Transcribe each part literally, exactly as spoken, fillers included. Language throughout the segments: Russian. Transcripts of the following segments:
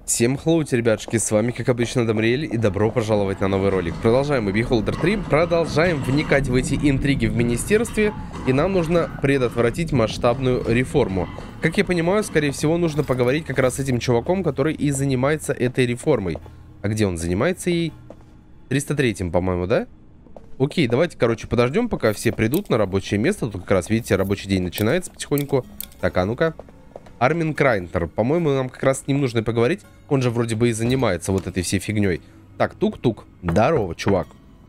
Всем хлоути, ребятушки, с вами, как обычно, Дамриэль, и добро пожаловать на новый ролик. Продолжаем мы Beholder три, продолжаем вникать в эти интриги в министерстве, и нам нужно предотвратить масштабную реформу. Как я понимаю, скорее всего, нужно поговорить как раз с этим чуваком, который и занимается этой реформой. А где он занимается ей? триста третьим, по-моему, да? Окей, давайте, короче, подождем, пока все придут на рабочее место. Тут как раз, видите, рабочий день начинается потихоньку. Так, а ну-ка. Армин Крайнтер. По-моему, нам как раз с ним нужно поговорить. Он же вроде бы и занимается вот этой всей фигней. Так, тук-тук. Здорово, чувак.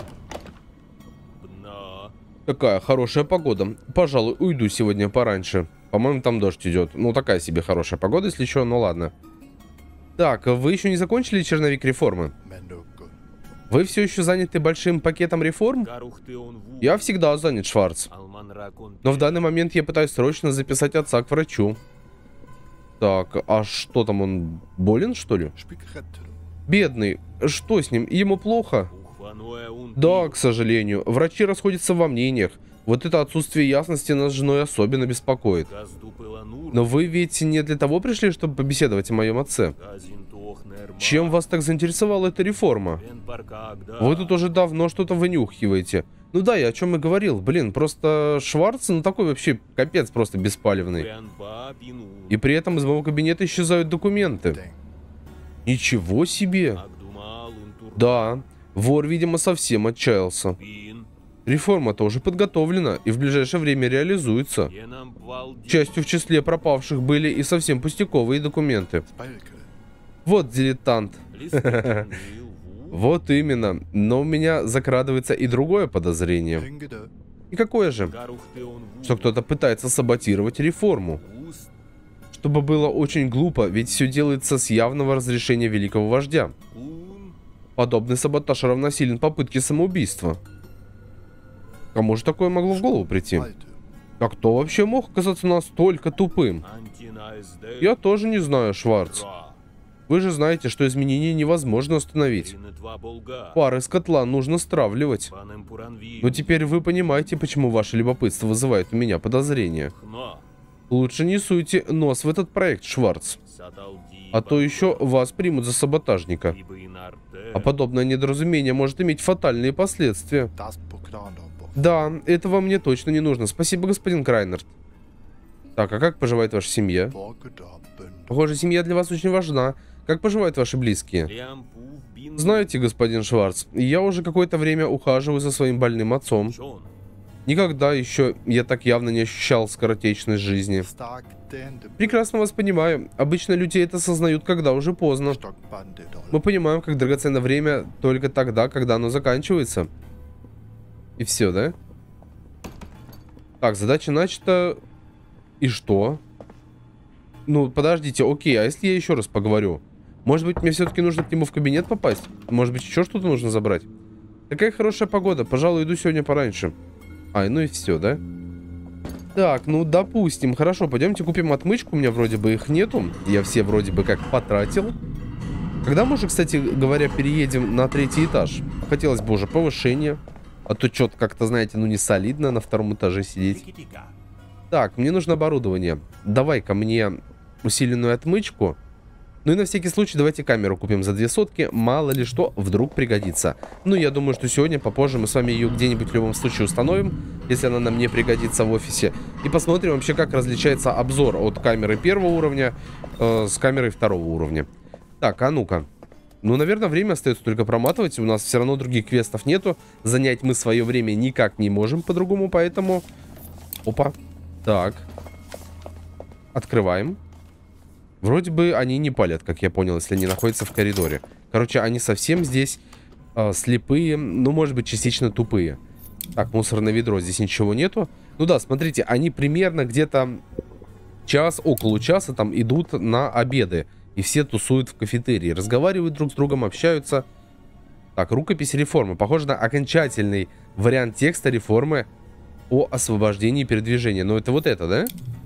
Такая хорошая погода. Пожалуй, уйду сегодня пораньше. По-моему, там дождь идет. Ну, такая себе хорошая погода, если что, ну ладно. Так, вы еще не закончили черновик реформы? Вы все еще заняты большим пакетом реформ? Я всегда занят, Шварц. Но в данный момент я пытаюсь срочно записать отца к врачу. Так, а что там, он болен, что ли? Бедный. Что с ним? Ему плохо? Да, к сожалению. Врачи расходятся во мнениях. Вот это отсутствие ясности нас с женой особенно беспокоит. Но вы ведь не для того пришли, чтобы побеседовать о моем отце? Чем вас так заинтересовала эта реформа? Вы тут уже давно что-то вынюхиваете. Ну да, я о чем и говорил. Блин, просто Шварц, ну такой вообще капец просто беспалевный. И при этом из моего кабинета исчезают документы. Ничего себе. Да, вор, видимо, совсем отчаялся. Реформа тоже подготовлена и в ближайшее время реализуется. К счастью, в числе пропавших были и совсем пустяковые документы. Вот дилетант. Вот именно. Но у меня закрадывается и другое подозрение. И какое же? Что кто-то пытается саботировать реформу. Чтобы было очень глупо, ведь все делается с явного разрешения великого вождя. Подобный саботаж равносилен попытке самоубийства. Кому же такое могло в голову прийти? А кто вообще мог оказаться настолько тупым? Я тоже не знаю, Шварц. Вы же знаете, что изменения невозможно остановить. Пары с котла нужно стравливать. Но теперь вы понимаете, почему ваше любопытство вызывает у меня подозрения. Лучше не суйте нос в этот проект, Шварц. А то еще вас примут за саботажника. А подобное недоразумение может иметь фатальные последствия. Да, этого мне точно не нужно. Спасибо, господин Крайнерт. Так, а как поживает ваша семья? Похоже, семья для вас очень важна. Как поживают ваши близкие? Знаете, господин Шварц, я уже какое-то время ухаживаю за своим больным отцом. Никогда еще я так явно не ощущал скоротечность жизни. Прекрасно вас понимаю. Обычно люди это осознают, когда уже поздно. Мы понимаем, как драгоценно время только тогда, когда оно заканчивается. И все, да? Так, задача начата. И что? Ну, подождите, окей, а если я еще раз поговорю? Может быть, мне все-таки нужно к нему в кабинет попасть? Может быть, еще что-то нужно забрать? Такая хорошая погода, пожалуй, иду сегодня пораньше. Ай, ну и все, да? Так, ну, допустим. Хорошо, пойдемте купим отмычку, у меня вроде бы их нету. Я все вроде бы как потратил. Когда мы уже, кстати говоря, переедем на третий этаж? Хотелось бы уже повышения. А то что-то как-то, знаете, ну не солидно на втором этаже сидеть. Так, мне нужно оборудование. Давай-ка мне усиленную отмычку. Ну и на всякий случай давайте камеру купим за две сотки. Мало ли что, вдруг пригодится. Ну, я думаю, что сегодня, попозже мы с вами ее где-нибудь в любом случае установим, если она нам не пригодится в офисе. И посмотрим вообще, как различается обзор от камеры первого уровня э, с камерой второго уровня. Так, а ну-ка. Ну, наверное, время остается только проматывать. У нас все равно других квестов нету. Занять мы свое время никак не можем по-другому, поэтому... Опа. Так. Открываем. Вроде бы они не палят, как я понял, если они находятся в коридоре. Короче, они совсем здесь э, слепые, ну, может быть, частично тупые. Так, мусорное ведро, здесь ничего нету. Ну да, смотрите, они примерно где-то час, около часа там идут на обеды. И все тусуют в кафетерии, разговаривают друг с другом, общаются. Так, рукопись реформы. Похоже на окончательный вариант текста реформы о освобождении передвижения. Но это вот это, да?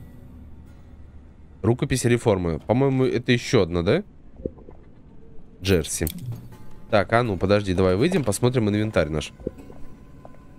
Рукопись реформы. По-моему, это еще одна, да? Джерси. Так, а ну, подожди, давай выйдем, посмотрим инвентарь наш.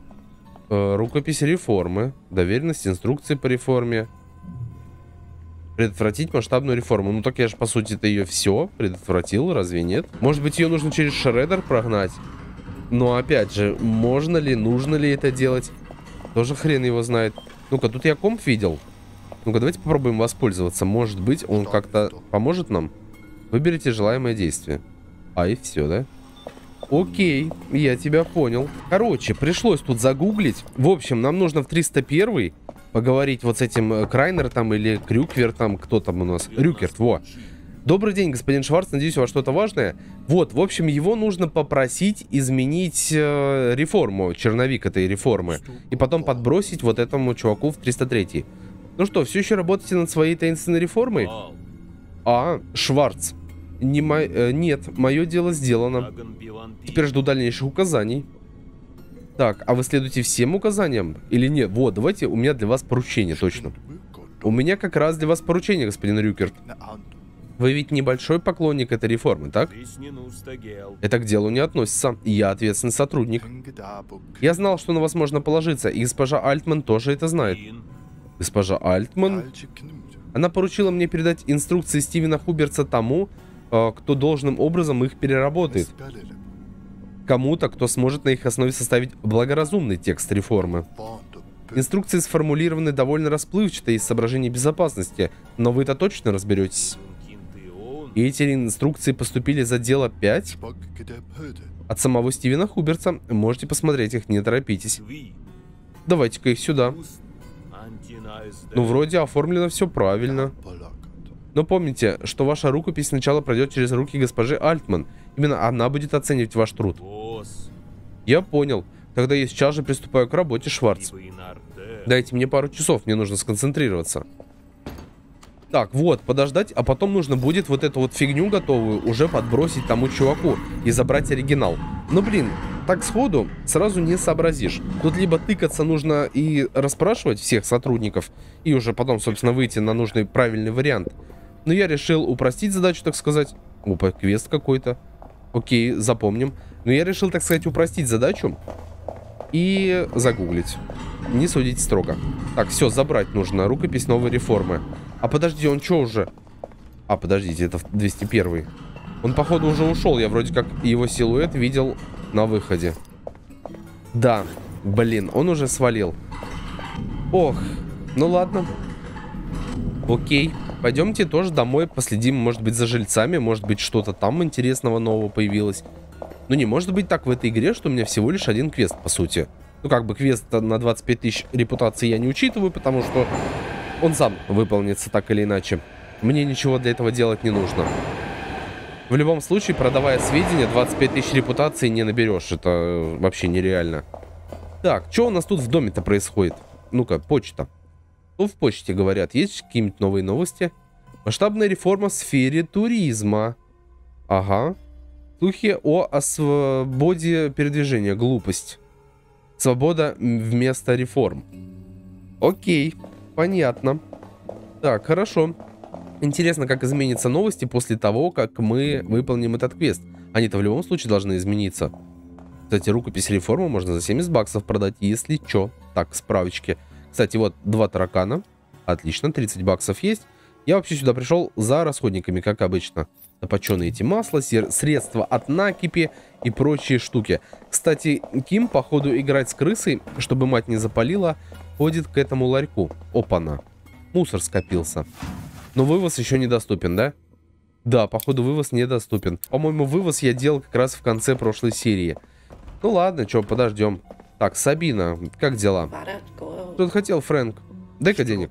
Э, рукопись реформы. Доверенность, инструкции по реформе. Предотвратить масштабную реформу. Ну так я же, по сути, это ее все предотвратил, разве нет? Может быть, ее нужно через шреддер прогнать? Но опять же, можно ли, нужно ли это делать? Тоже хрен его знает. Ну-ка, тут я комп видел. Ну-ка, давайте попробуем воспользоваться. Может быть, он как-то поможет нам? Выберите желаемое действие. А, и все, да? Окей, я тебя понял. Короче, пришлось тут загуглить. В общем, нам нужно в триста первый поговорить вот с этим Крайнер там или Крюквер там. Кто там у нас? Рюкерт, во. Добрый день, господин Шварц. Надеюсь, у вас что-то важное. Вот, в общем, его нужно попросить изменить э, реформу, черновик этой реформы. И потом подбросить вот этому чуваку в триста третий. Ну что, все еще работаете над своей таинственной реформой? А, Шварц. Не мо... э, нет, мое дело сделано. Теперь жду дальнейших указаний. Так, а вы следуете всем указаниям? Или нет? Вот, давайте, у меня для вас поручение, точно. У меня как раз для вас поручение, господин Рюкерт. Вы ведь небольшой поклонник этой реформы, так? Это к делу не относится. Я ответственный сотрудник. Я знал, что на вас можно положиться, и госпожа Альтман тоже это знает. Госпожа Альтман? Она поручила мне передать инструкции Стивена Хубертса тому, кто должным образом их переработает. Кому-то, кто сможет на их основе составить благоразумный текст реформы. Инструкции сформулированы довольно расплывчато из соображений безопасности, но вы-то точно разберетесь. И эти инструкции поступили из отдела пять от самого Стивена Хубертса. Можете посмотреть их, не торопитесь. Давайте-ка их сюда. Ну, вроде оформлено все правильно. Но помните, что ваша рукопись сначала пройдет через руки госпожи Альтман. Именно она будет оценивать ваш труд. Я понял. Тогда я сейчас же приступаю к работе, Шварц. Дайте мне пару часов, мне нужно сконцентрироваться. Так, вот, подождать, а потом нужно будет вот эту вот фигню готовую уже подбросить тому чуваку и забрать оригинал. Но, блин, так сходу сразу не сообразишь. Тут либо тыкаться нужно и расспрашивать всех сотрудников, и уже потом, собственно, выйти на нужный правильный вариант. Но я решил упростить задачу, так сказать. Опа, квест какой-то. Окей, запомним. Но я решил, так сказать, упростить задачу и загуглить. Не судите строго. Так, все, забрать нужно. Рукопись новой реформы. А подожди, он что уже? А, подождите, это двести первый. Он, походу, уже ушел. Я вроде как его силуэт видел на выходе. Да, блин, он уже свалил. Ох, ну ладно. Окей, пойдемте тоже домой последим, может быть, за жильцами. Может быть, что-то там интересного нового появилось. Ну, не может быть так в этой игре, что у меня всего лишь один квест, по сути. Ну, как бы квест на двадцать пять тысяч репутации я не учитываю, потому что он сам выполнится так или иначе. Мне ничего для этого делать не нужно. В любом случае, продавая сведения, двадцать пять тысяч репутации не наберешь. Это вообще нереально. Так, что у нас тут в доме-то происходит? Ну-ка, почта. Что в почте говорят? Есть какие-нибудь новые новости? Масштабная реформа в сфере туризма. Ага. Слухи о свободе передвижения. Глупость. Свобода вместо реформ. Окей. Понятно. Так, хорошо. Интересно, как изменятся новости после того, как мы выполним этот квест. Они-то в любом случае должны измениться. Кстати, рукопись реформы можно за семьдесят баксов продать, если чё. Так, справочки. Кстати, вот два таракана. Отлично, тридцать баксов есть. Я вообще сюда пришел за расходниками, как обычно. Напоченые эти масла, средства от накипи и прочие штуки. Кстати, Ким, походу, играть с крысой, чтобы мать не запалила, ходит к этому ларьку. Опа-на. Мусор скопился. Но вывоз еще недоступен, да? Да, походу, вывоз недоступен. По-моему, вывоз я делал как раз в конце прошлой серии. Ну ладно, что, подождем. Так, Сабина, как дела? Что ты хотел, Фрэнк? Дай-ка денег.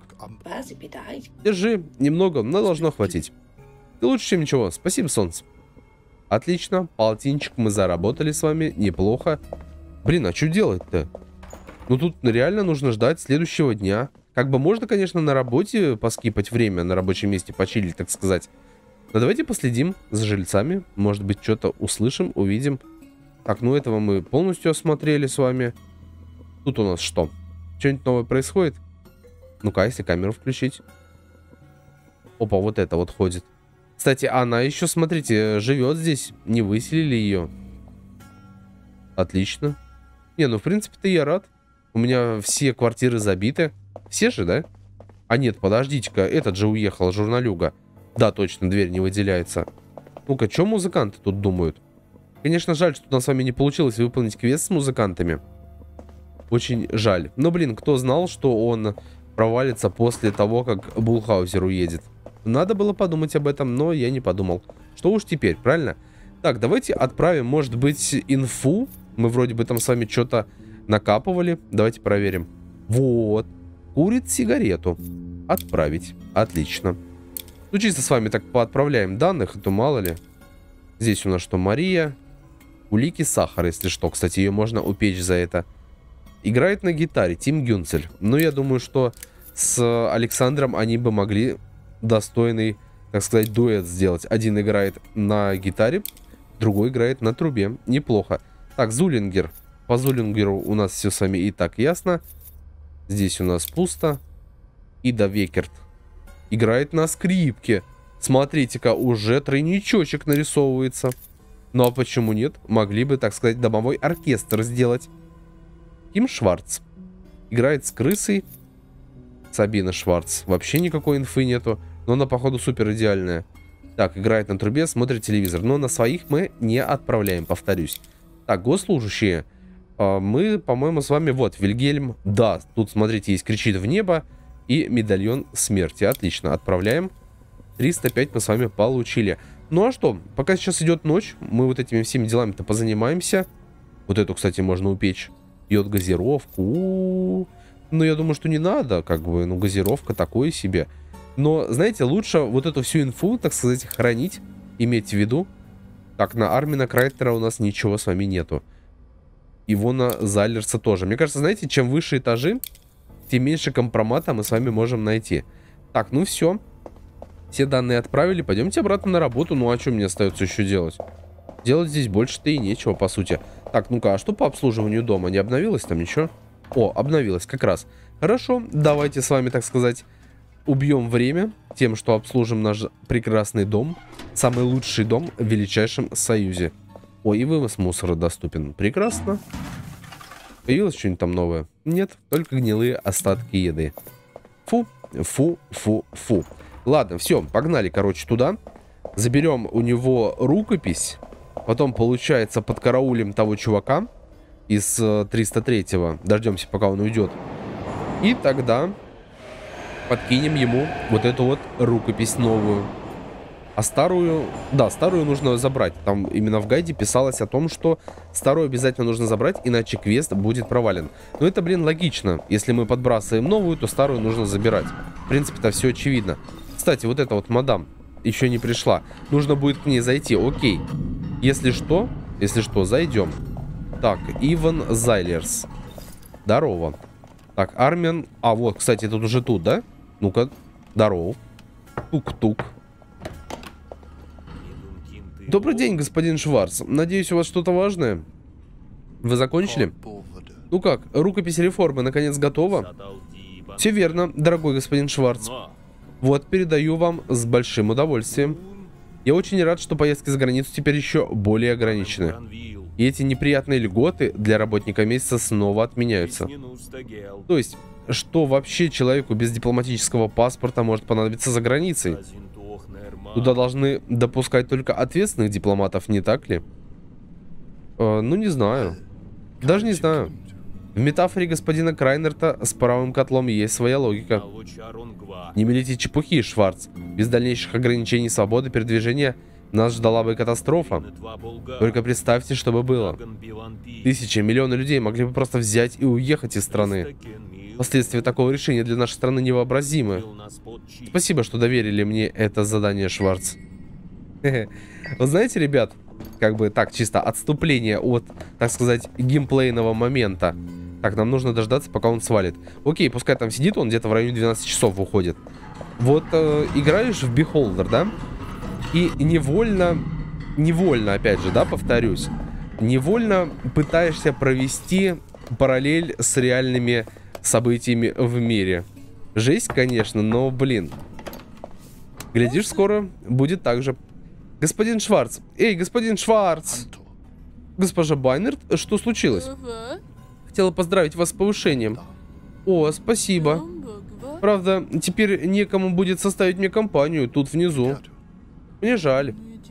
Держи, немного, но должно хватить. Ты лучше, чем ничего. Спасибо, солнце. Отлично, полтинчик мы заработали с вами, неплохо. Блин, а что делать-то? Ну тут реально нужно ждать следующего дня. Как бы можно, конечно, на работе поскипать время, на рабочем месте почилить, так сказать. Но давайте последим за жильцами. Может быть, что-то услышим, увидим. Так, ну этого мы полностью осмотрели с вами. Тут у нас что? Что-нибудь новое происходит? Ну-ка, если камеру включить. Опа, вот это вот ходит. Кстати, она еще, смотрите, живет здесь. Не выселили ее. Отлично. Не, ну, в принципе-то я рад. У меня все квартиры забиты. Все же, да? А нет, подождите-ка, этот же уехал, журналюга. Да, точно, дверь не выделяется. Ну-ка, что музыканты тут думают? Конечно, жаль, что у нас с вами не получилось выполнить квест с музыкантами. Очень жаль. Но, блин, кто знал, что он провалится после того, как Булхаузер уедет? Надо было подумать об этом, но я не подумал. Что уж теперь, правильно? Так, давайте отправим, может быть, инфу. Мы вроде бы там с вами что-то накапывали. Давайте проверим. Вот. Курит сигарету. Отправить. Отлично. Ну, чисто с вами так поотправляем данных, а то мало ли. Здесь у нас что? Мария. Улики сахара, если что. Кстати, ее можно упечь за это. Играет на гитаре Тим Гюнцель. Ну, я думаю, что с Александром они бы могли достойный, так сказать, дуэт сделать. Один играет на гитаре, другой играет на трубе. Неплохо. Так, Зулингер. По Зулингеру у нас все с вами и так ясно. Здесь у нас пусто. Ида Векерт играет на скрипке. Смотрите-ка, уже тройничочек нарисовывается. Ну а почему нет? Могли бы, так сказать, домовой оркестр сделать. Ким Шварц играет с крысой. Сабина Шварц. Вообще никакой инфы нету. Но она, походу, супер идеальная. Так, играет на трубе, смотрит телевизор. Но на своих мы не отправляем, повторюсь. Так, госслужащие. Мы, по-моему, с вами... Вот, Вильгельм. Да, тут, смотрите, есть кричит в небо. И медальон смерти. Отлично, отправляем. триста пять мы с вами получили. Ну а что, пока сейчас идет ночь, мы вот этими всеми делами-то позанимаемся. Вот эту, кстати, можно упечь. Пьет газировку. У-у-у. Ну, я думаю, что не надо, как бы, ну, газировка такое себе. Но, знаете, лучше вот эту всю инфу, так сказать, хранить, иметь в виду. Так, на Армина Крайтера у нас ничего с вами нету. Ивона Зайлерса тоже. Мне кажется, знаете, чем выше этажи, тем меньше компромата мы с вами можем найти. Так, ну все. Все данные отправили. Пойдемте обратно на работу. Ну, а что мне остается еще делать? Делать здесь больше-то и нечего, по сути. Так, ну-ка, а что по обслуживанию дома? Не обновилось там ничего? О, обновилось как раз. Хорошо, давайте с вами, так сказать, убьем время тем, что обслужим наш прекрасный дом. Самый лучший дом в величайшем союзе. Ой, и вывоз мусора доступен. Прекрасно. Появилось что-нибудь там новое? Нет, только гнилые остатки еды. Фу, фу, фу, фу. Ладно, все, погнали, короче, туда. Заберем у него рукопись. Потом, получается, подкараулим того чувака из триста третьего. Дождемся, пока он уйдет. И тогда подкинем ему вот эту вот рукопись новую. А старую... Да, старую нужно забрать. Там именно в гайде писалось о том, что старую обязательно нужно забрать, иначе квест будет провален. Но это, блин, логично. Если мы подбрасываем новую, то старую нужно забирать. В принципе, это все очевидно. Кстати, вот эта вот мадам еще не пришла. Нужно будет к ней зайти. Окей. Если что, если что, зайдем. Так, Иван Зайлерс. Здорово. Так, Армин... А, вот, кстати, тут уже тут, да? Ну-ка, здорово. Тук-тук. Добрый день, господин Шварц. Надеюсь, у вас что-то важное? Вы закончили? Ну как, рукопись реформы наконец готова? Все верно, дорогой господин Шварц. Вот, передаю вам с большим удовольствием. Я очень рад, что поездки за границу теперь еще более ограничены. И эти неприятные льготы для работника месяца снова отменяются. То есть, что вообще человеку без дипломатического паспорта может понадобиться за границей? Туда должны допускать только ответственных дипломатов, не так ли? Э, ну, не знаю. Даже не знаю. В метафоре господина Крайнерта с паровым котлом есть своя логика. Не мелите чепухи, Шварц. Без дальнейших ограничений свободы передвижения нас ждала бы катастрофа. Только представьте, что бы было. Тысячи, миллионы людей могли бы просто взять и уехать из страны. Последствия такого решения для нашей страны невообразимы. Спасибо, что доверили мне это задание, Шварц. Вы знаете, ребят, как бы так, чисто отступление от, так сказать, геймплейного момента. Так, нам нужно дождаться, пока он свалит. Окей, пускай там сидит, он где-то в районе двенадцати часов выходит. Вот э, играешь в Beholder, да? И невольно, невольно, опять же, да, повторюсь, невольно пытаешься провести параллель с реальными событиями в мире. Жесть, конечно, но, блин. Глядишь, скоро будет так же. Господин Шварц. Эй, господин Шварц. Госпожа Байнерт, что случилось? Хотела поздравить вас с повышением. О, спасибо. Правда, теперь некому будет составить мне компанию тут внизу. Мне жаль.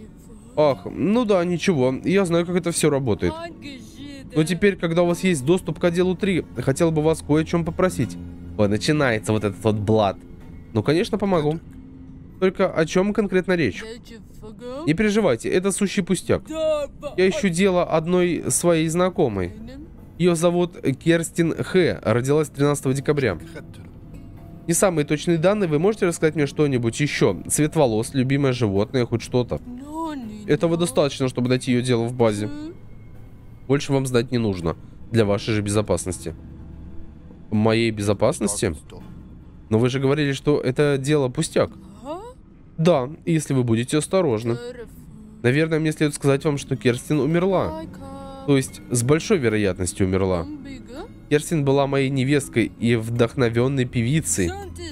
Ах, ну да, ничего. Я знаю, как это все работает. Но теперь, когда у вас есть доступ к отделу три, хотел бы вас кое о чем попросить. Ой, начинается вот этот вот блат. Ну, конечно, помогу. Только о чем конкретно речь? Не переживайте, это сущий пустяк. Я ищу дело одной своей знакомой. Ее зовут Керстин Х. Родилась тринадцатого декабря. Не самые точные данные, вы можете рассказать мне что-нибудь еще? Цвет волос, любимое животное, хоть что-то. Этого достаточно, чтобы найти ее дело в базе. Больше вам знать не нужно. Для вашей же безопасности. Моей безопасности? Но вы же говорили, что это дело пустяк. Да, если вы будете осторожны. Наверное, мне следует сказать вам, что Керстин умерла. То есть, с большой вероятностью умерла. Керстин была моей невесткой и вдохновенной певицей.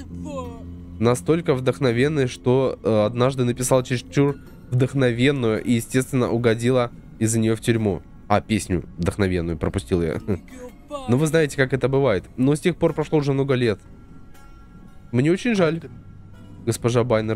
Настолько вдохновенной, что э, однажды написала чересчур вдохновенную и, естественно, угодила из-за нее в тюрьму. А, песню вдохновенную пропустил я. Ну, вы знаете, как это бывает. Но с тех пор прошло уже много лет. Мне очень жаль, госпожа Байнерд.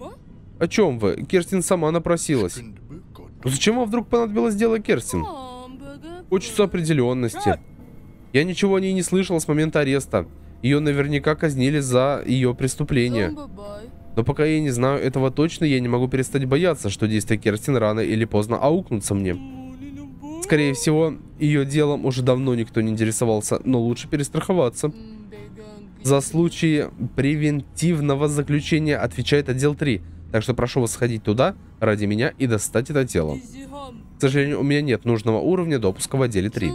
О чем вы? Керстин сама напросилась. Но зачем вам вдруг понадобилось дело Керстин? Хочется определенности. Я ничего о ней не слышал с момента ареста. Ее наверняка казнили за ее преступление. Но пока я не знаю этого точно, я не могу перестать бояться, что действия Керстин рано или поздно аукнутся мне. Скорее всего, ее делом уже давно никто не интересовался, но лучше перестраховаться. За случаи превентивного заключения отвечает отдел три, так что прошу вас сходить туда ради меня и достать это тело. К сожалению, у меня нет нужного уровня допуска в отделе три.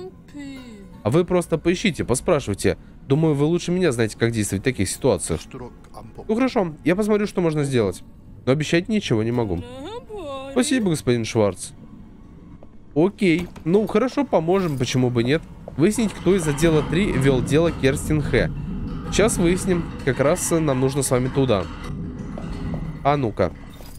А вы просто поищите, поспрашивайте. Думаю, вы лучше меня знаете, как действовать в таких ситуациях. Ну хорошо, я посмотрю, что можно сделать. Но обещать ничего не могу. Спасибо, господин Шварц. Окей. Ну, хорошо, поможем, почему бы нет. Выяснить, кто из отдела три вел дело Керстин Х. Сейчас выясним. Как раз нам нужно с вами туда. А ну-ка.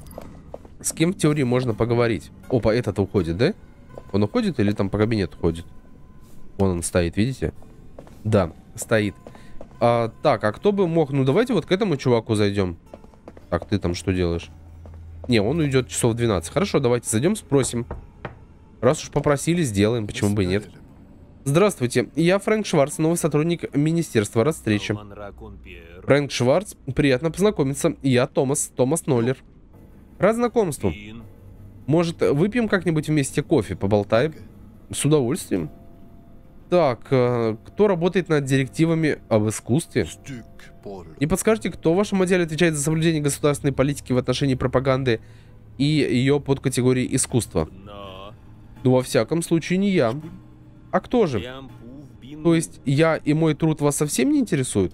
С кем в теории можно поговорить? Опа, этот уходит, да? Он уходит или там по кабинету ходит? Вон он стоит, видите? Да, стоит. А, так, а кто бы мог? Ну, давайте вот к этому чуваку зайдем. Так, ты там что делаешь? Не, он уйдет часов в двенадцать. Хорошо, давайте зайдем, спросим. Раз уж попросили, сделаем. Почему бы и нет? Здравствуйте, я Фрэнк Шварц, новый сотрудник Министерства. Рад встрече. Фрэнк Шварц, приятно познакомиться. Я Томас, Томас Ноллер. Рад знакомству. Может, выпьем как-нибудь вместе кофе, поболтаем? С удовольствием. Так, кто работает над директивами об искусстве? Не подскажете, кто в вашем отделе отвечает за соблюдение государственной политики в отношении пропаганды и ее подкатегории искусства? Ну, во всяком случае, не я. А кто же? То есть, я и мой труд вас совсем не интересуют?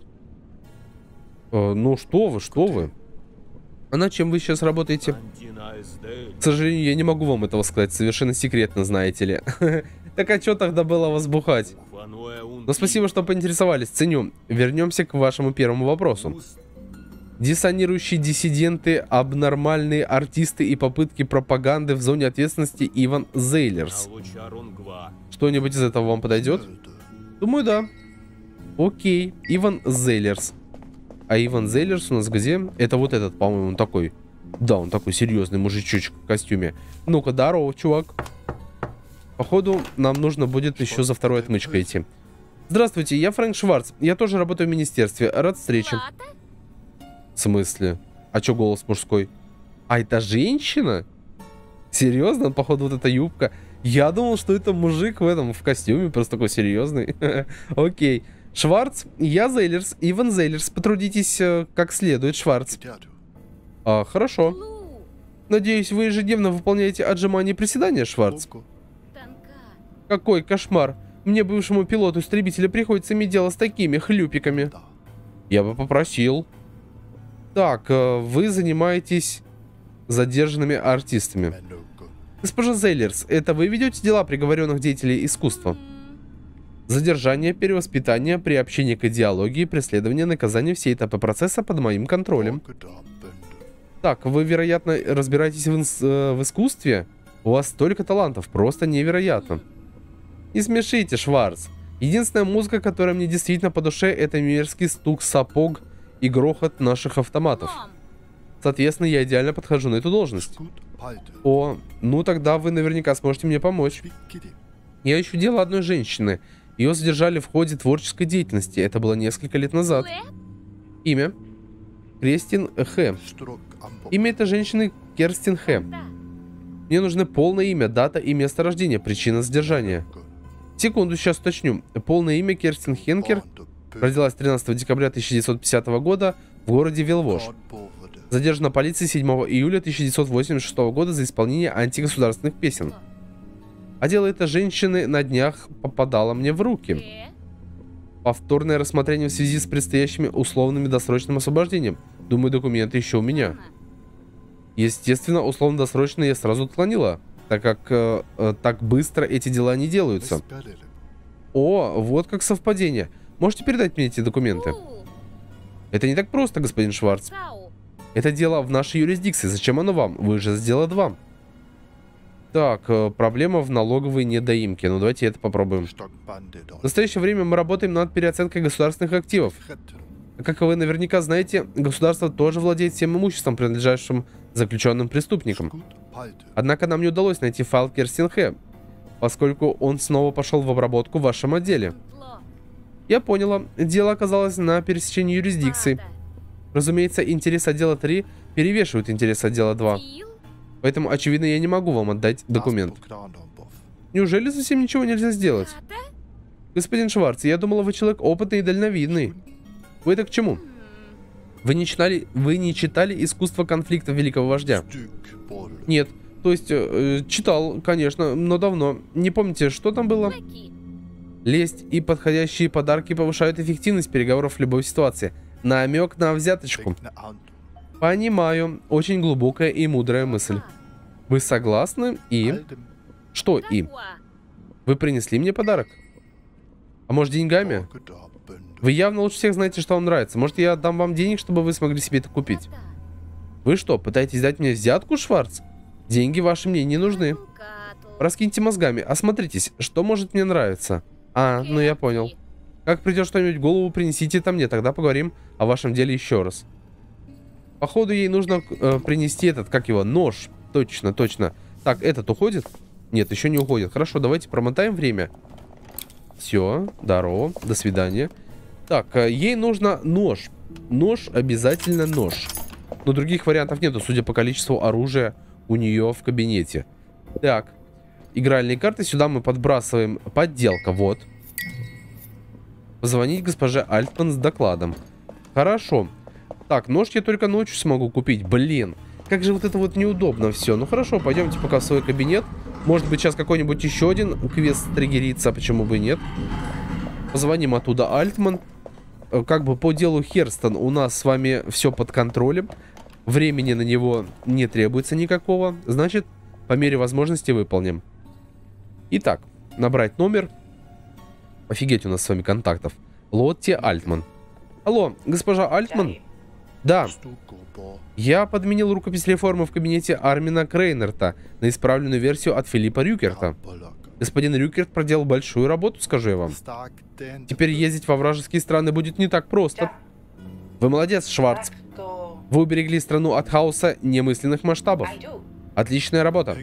Э, ну, что вы, что вы? А над чем вы сейчас работаете? К сожалению, я не могу вам этого сказать. Совершенно секретно, знаете ли. Так а что тогда было возбухать? Но спасибо, что поинтересовались. Ценю. Вернемся к вашему первому вопросу. Диссонирующие диссиденты, абнормальные артисты и попытки пропаганды в зоне ответственности Иван Зейлерс. Что-нибудь из этого вам подойдет? Думаю, да. Окей. Иван Зейлерс. А Иван Зейлерс у нас где? Это вот этот, по-моему, он такой. Да, он такой серьезный мужичочек в костюме. Ну-ка, здорово, чувак. Походу, нам нужно будет еще за второй отмычкой идти. Здравствуйте, я Фрэнк Шварц. Я тоже работаю в министерстве. Рад встрече. В смысле? А чё голос мужской? А это женщина? Серьезно? Походу, вот эта юбка. Я думал, что это мужик в этом, в костюме, просто такой серьезный. Окей. Шварц, я Зейлерс, Иван Зейлерс. Потрудитесь как следует, Шварц. А, хорошо. Надеюсь, вы ежедневно выполняете отжимания и приседания, Шварц? Какой кошмар. Мне, бывшему пилоту истребителя, приходится иметь дело с такими хлюпиками. Я бы попросил. Так, вы занимаетесь задержанными артистами. Госпожа Зейлерс, это вы ведете дела приговоренных деятелей искусства? Задержание, перевоспитание, приобщение к идеологии, преследование, наказание, все этапы процесса под моим контролем. Так, вы, вероятно, разбираетесь в, в искусстве? У вас столько талантов, просто невероятно. Не смешите, Шварц. Единственная музыка, которая мне действительно по душе, это мерзкий стук сапог и грохот наших автоматов. Соответственно, я идеально подхожу на эту должность. О, ну тогда вы наверняка сможете мне помочь. Я ищу дело одной женщины. Ее задержали в ходе творческой деятельности. Это было несколько лет назад. Имя? Кристин Х. Имя этой женщины Керстин Х. Мне нужно полное имя, дата и место рождения, причина задержания. Секунду, сейчас уточню. Полное имя Керстин Хенкер. Родилась тринадцатого декабря тысяча девятьсот пятидесятого года в городе Велвож. Задержана полицией седьмого июля тысяча девятьсот восемьдесят шестого года за исполнение антигосударственных песен. А дело этой женщины на днях попадало мне в руки. Повторное рассмотрение в связи с предстоящими условными досрочным освобождением. Думаю, документы еще у меня. Естественно, условно-досрочно я сразу отклонила, так как э, э, так быстро эти дела не делаются. О, вот как совпадение. Можете передать мне эти документы? Это не так просто, господин Шварц. Это дело в нашей юрисдикции. Зачем оно вам? Вы же сделали вам. Так, э, проблема в налоговой недоимке. Ну, давайте это попробуем. В настоящее время мы работаем над переоценкой государственных активов. Как вы наверняка знаете, государство тоже владеет всем имуществом, принадлежащим заключенным преступникам. Однако нам не удалось найти файл Керстин Х, поскольку он снова пошел в обработку в вашем отделе. Я поняла, дело оказалось на пересечении юрисдикций. Разумеется, интерес отдела три перевешивает интерес отдела два. Поэтому, очевидно, я не могу вам отдать документ. Неужели совсем ничего нельзя сделать? Господин Шварц, я думала, вы человек опытный и дальновидный. Вы это к чему? Вы не читали, вы не читали «Искусство конфликта великого вождя»? Нет. То есть, э, читал, конечно, но давно. Не помните, что там было? Лесть и подходящие подарки повышают эффективность переговоров в любой ситуации. Намек на взяточку. Понимаю. Очень глубокая и мудрая мысль. Вы согласны? И? Что и? Вы принесли мне подарок? А может, деньгами? Вы явно лучше всех знаете, что вам нравится. Может, я отдам вам денег, чтобы вы смогли себе это купить? Вы что, пытаетесь дать мне взятку, Шварц? Деньги ваши мне не нужны. Раскиньте мозгами, осмотритесь, что может мне нравиться. А, ну я понял. Как придет что-нибудь в голову, принесите это мне, тогда поговорим о вашем деле еще раз. Походу, ей нужно э, принести этот, как его, нож. Точно, точно. Так, этот уходит? Нет, еще не уходит. Хорошо, давайте промотаем время. Все, здорово, до свидания. Так, ей нужно нож. Нож, обязательно нож. Но других вариантов нету, судя по количеству оружия у нее в кабинете. Так, игральные карты. Сюда мы подбрасываем подделка, вот. Позвонить госпоже Альтман с докладом. Хорошо. Так, нож я только ночью смогу купить. Блин, как же вот это вот неудобно все. Ну хорошо, пойдемте пока в свой кабинет. Может быть, сейчас какой-нибудь еще один квест триггерится, почему бы и нет. Позвоним оттуда Альтман. Как бы по делу Херстон у нас с вами все под контролем. Времени на него не требуется никакого. Значит, по мере возможности выполним. Итак, набрать номер. Офигеть, у нас с вами контактов. Лотти Альтман. Алло, госпожа Альтман? Да. Я подменил рукопись реформы в кабинете Армина Крейнерта на исправленную версию от Филиппа Рюкерта. Господин Рюкерт проделал большую работу, скажу я вам. Теперь ездить во вражеские страны будет не так просто. Вы молодец, Шварц. Вы уберегли страну от хаоса немысленных масштабов. Отличная работа.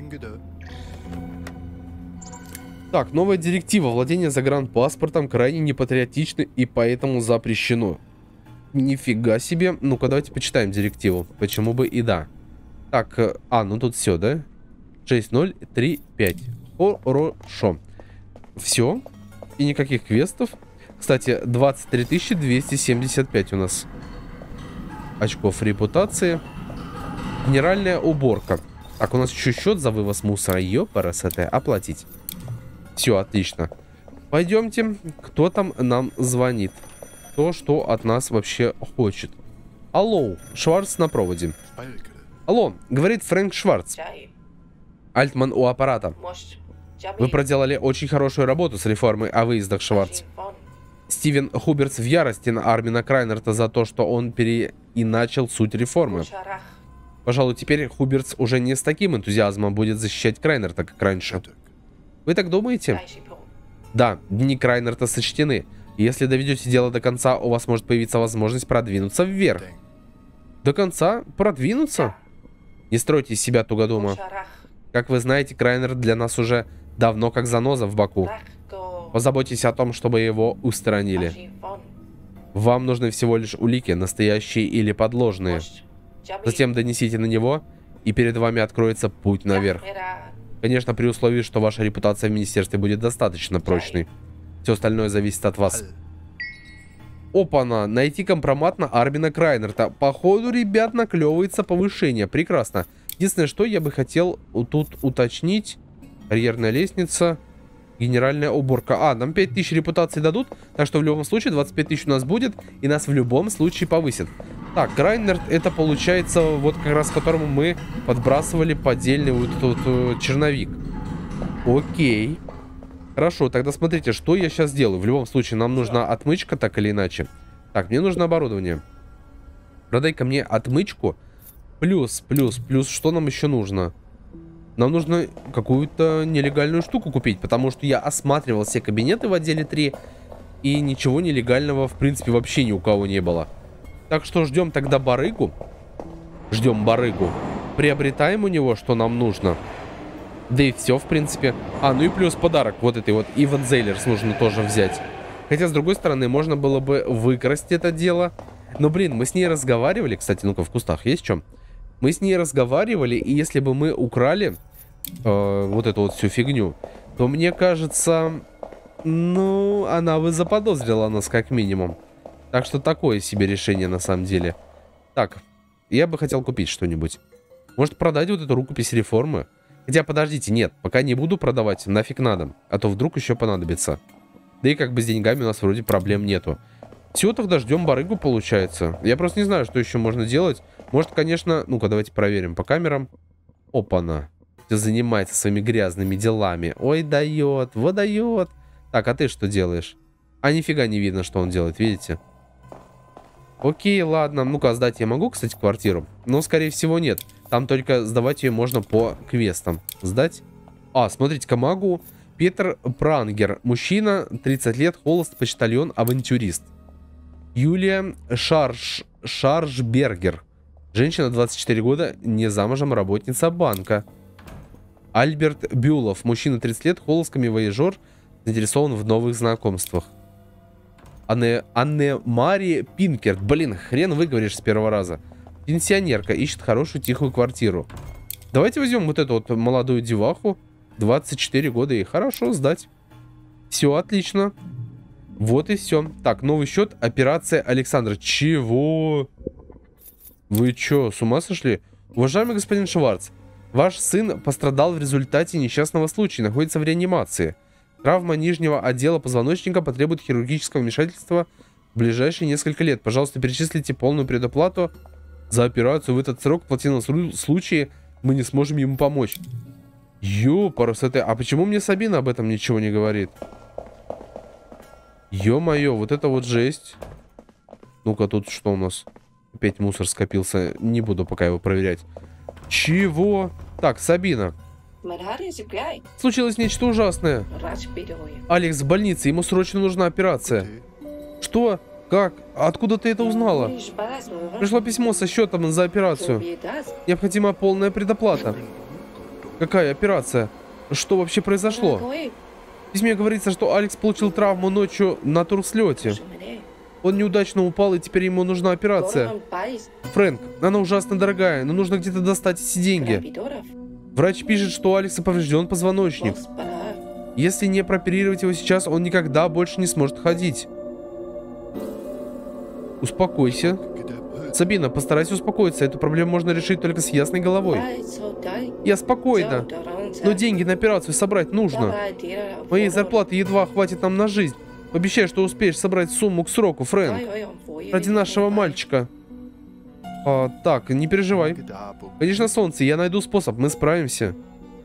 Так, новая директива. Владение загранпаспортом крайне непатриотично и поэтому запрещено. Нифига себе. Ну-ка, давайте почитаем директиву. Почему бы и да. Так, а, ну тут все, да? шесть ноль три пять. Хорошо. Все. И никаких квестов. Кстати, двадцать три тысячи двести семьдесят пять у нас очков репутации. Генеральная уборка. Так, у нас еще счет за вывоз мусора. Ёпарасоте. Оплатить. Все, отлично. Пойдемте. Кто там нам звонит? Кто что от нас вообще хочет? Алло, Шварц на проводе. Алло, говорит Фрэнк Шварц. Альтман у аппарата. Вы проделали очень хорошую работу с реформой о выездах, Шварц. Стивен Хубертс в ярости на Армина Крайнерта за то, что он переиначил суть реформы. Пожалуй, теперь Хубертс уже не с таким энтузиазмом будет защищать Крайнерта, как раньше. Вы так думаете? Да, дни Крайнерта сочтены. Если доведете дело до конца, у вас может появиться возможность продвинуться вверх. До конца? Продвинуться? Не стройте из себя тугодума. Как вы знаете, Крайнер для нас уже давно как заноза в боку. Позаботьтесь о том, чтобы его устранили. Вам нужны всего лишь улики, настоящие или подложные. Затем донесите на него, и перед вами откроется путь наверх. Конечно, при условии, что ваша репутация в министерстве будет достаточно прочной. Все остальное зависит от вас. Опа-на! Найти компромат на Армина Крайнерта. Походу, ребят, наклевывается повышение. Прекрасно. Единственное, что я бы хотел тут уточнить. Карьерная лестница. Генеральная уборка. А, нам пять тысяч репутаций дадут. Так что в любом случае двадцать пять тысяч у нас будет. И нас в любом случае повысит. Так, Крайнерт это получается вот как раз которому мы подбрасывали поддельный вот этот вот черновик. Окей. Хорошо, тогда смотрите, что я сейчас делаю. В любом случае, нам нужна отмычка, так или иначе. Так, мне нужно оборудование. Продай-ка мне отмычку. Плюс, плюс, плюс, что нам еще нужно? Нам нужно какую-то нелегальную штуку купить, потому что я осматривал все кабинеты в отделе три, и ничего нелегального, в принципе, вообще ни у кого не было. Так что ждем тогда барыгу. Ждем барыгу. Приобретаем у него, что нам нужно. Да и все, в принципе. А, ну и плюс подарок вот этой вот Иван Зейлерс нужно тоже взять. Хотя, с другой стороны, можно было бы выкрасть это дело. Но, блин, мы с ней разговаривали. Кстати, ну-ка, в кустах есть что? Мы с ней разговаривали, и если бы мы украли э, вот эту вот всю фигню, то, мне кажется, ну, она бы заподозрила нас как минимум. Так что такое себе решение на самом деле. Так, я бы хотел купить что-нибудь. Может, продать вот эту рукопись реформы? Хотя, подождите, нет, пока не буду продавать, нафиг надо. А то вдруг еще понадобится. Да и как бы с деньгами у нас вроде проблем нету. Все, тогда ждем барыгу, получается. Я просто не знаю, что еще можно делать. Может, конечно... Ну-ка, давайте проверим по камерам. Опа-на. Все занимается своими грязными делами. Ой, дает, выдает. Так, а ты что делаешь? А нифига не видно, что он делает, видите? Окей, ладно. Ну-ка, сдать я могу, кстати, квартиру? Но, скорее всего, нет. Там только сдавать ее можно по квестам. Сдать? А, смотрите-ка, могу. Петр Прангер. Мужчина, тридцать лет, холост, почтальон, авантюрист. Юлия Шарш... Шаршбергер. Женщина, двадцать четыре года, не замужем, работница банка. Альберт Бюлов. Мужчина, тридцать лет, холост, камевояжер, заинтересован в новых знакомствах. Анне... Анне Мари Пинкерт. Блин, хрен выговоришь с первого раза. Пенсионерка, ищет хорошую тихую квартиру. Давайте возьмем вот эту вот молодую деваху. двадцать четыре года, и хорошо сдать. Все, отлично. Вот и все. Так, новый счет. Операция Александра. Чего? Вы че, с ума сошли? Уважаемый господин Шварц, ваш сын пострадал в результате несчастного случая. Находится в реанимации. Травма нижнего отдела позвоночника потребует хирургического вмешательства в ближайшие несколько лет. Пожалуйста, перечислите полную предоплату за операцию. В этот срок в платиновом случае мы не сможем ему помочь. Ёпарасоте. А почему мне Сабина об этом ничего не говорит? Ё-моё, вот это вот жесть. Ну-ка, тут что у нас? Опять мусор скопился. Не буду пока его проверять. Чего? Так, Сабина. Случилось нечто ужасное. Алекс в больнице, ему срочно нужна операция. Что? Как? Откуда ты это узнала? Пришло письмо со счетом за операцию. Необходима полная предоплата. Какая операция? Что вообще произошло? В письме говорится, что Алекс получил травму ночью на турслете. Он неудачно упал, и теперь ему нужна операция. Фрэнк, она ужасно дорогая, но нужно где-то достать эти деньги. Врач пишет, что у Алекса поврежден позвоночник. Если не прооперировать его сейчас, он никогда больше не сможет ходить. Успокойся. Сабина, постарайся успокоиться. Эту проблему можно решить только с ясной головой. Я спокойна. Но деньги на операцию собрать нужно. Моей зарплаты едва хватит нам на жизнь. Обещай, что успеешь собрать сумму к сроку, Фрэнк. Ради нашего мальчика. А, так, не переживай. Конечно, солнце, я найду способ, мы справимся.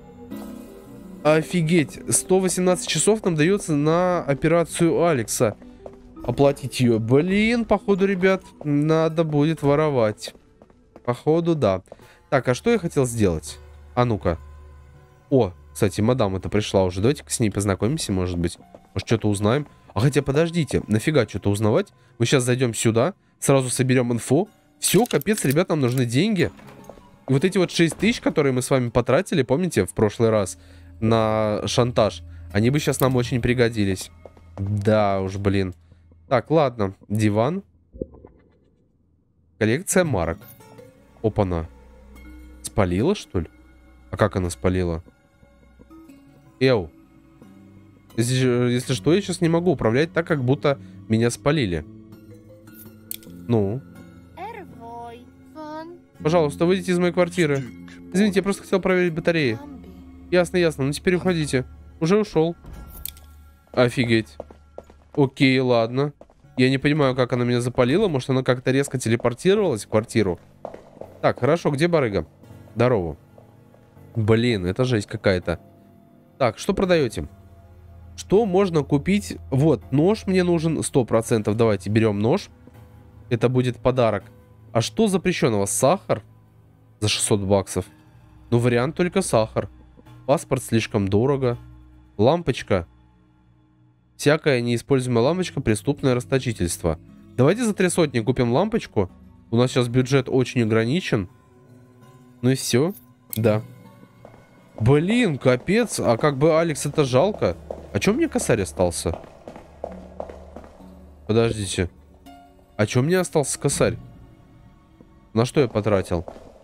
Офигеть, сто восемнадцать часов нам дается на операцию Алекса. Оплатить ее. Блин, походу, ребят, надо будет воровать. Походу, да. Так, а что я хотел сделать? А ну-ка. О, кстати, мадам это пришла уже. Давайте-ка с ней познакомимся, может быть. Может, что-то узнаем. А хотя подождите, нафига что-то узнавать? Мы сейчас зайдем сюда, сразу соберем инфу. Все, капец, ребят, нам нужны деньги. И вот эти вот шесть тысяч, которые мы с вами потратили, помните, в прошлый раз на шантаж, они бы сейчас нам очень пригодились. Да уж, блин. Так, ладно, диван. Коллекция марок. Опа-на. Спалила, что ли? А как она спалила? Эу. Если, если что, я сейчас не могу управлять так, как будто меня спалили. Ну? Пожалуйста, выйдите из моей квартиры. Извините, я просто хотел проверить батареи. Ясно, ясно. Ну теперь уходите. Уже ушел. Офигеть. Окей, ладно. Я не понимаю, как она меня запалила. Может, она как-то резко телепортировалась в квартиру. Так, хорошо. Где барыга? Здорово. Блин, это жесть какая-то. Так, что продаете? Что можно купить? Вот, нож мне нужен сто процентов. Давайте берем нож. Это будет подарок. А что запрещенного? Сахар? За шестьсот баксов. Ну, вариант только сахар. Паспорт слишком дорого. Лампочка. Всякая неиспользуемая лампочка. Преступное расточительство. Давайте за три сотни купим лампочку. У нас сейчас бюджет очень ограничен. Ну и все. Да. Блин, капец. А как бы Алекс, это жалко. А чё мне косарь остался? Подождите. А чё мне остался косарь? На что я потратил?